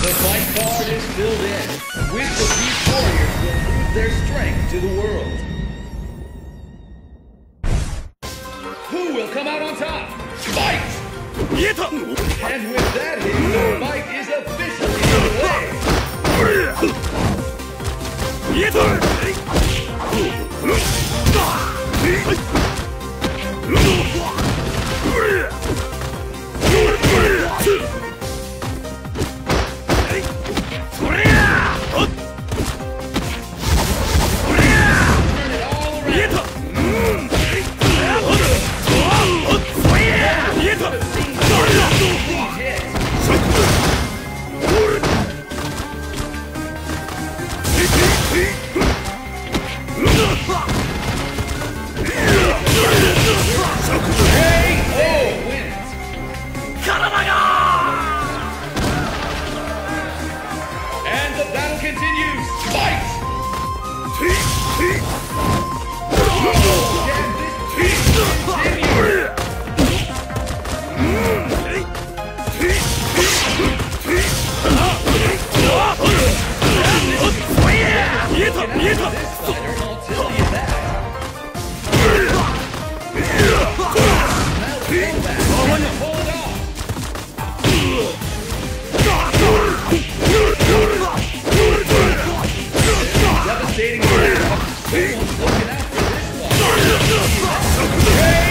The fight card is filled in. Which of these warriors will prove their strength to the world? Who will come out on top? Fight! And with that hit, the fight is officially underway. And the battle continues. Fight! Can this continue? This fighter, I'll tell you that. Hold on. Devastating attack. Someone's looking out for this one.